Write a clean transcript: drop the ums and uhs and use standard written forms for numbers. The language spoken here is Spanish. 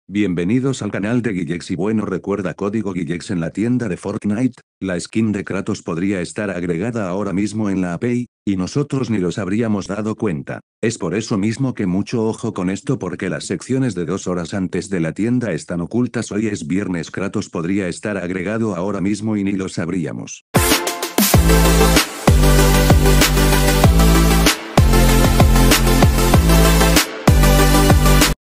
Bienvenidos al canal de Guillex y bueno, recuerda código Guillex en la tienda de Fortnite. La skin de Kratos podría estar agregada ahora mismo en la API, y nosotros ni los habríamos dado cuenta. Es por eso mismo que mucho ojo con esto, porque las secciones de 2 horas antes de la tienda están ocultas. Hoy es viernes, Kratos podría estar agregado ahora mismo y ni lo sabríamos.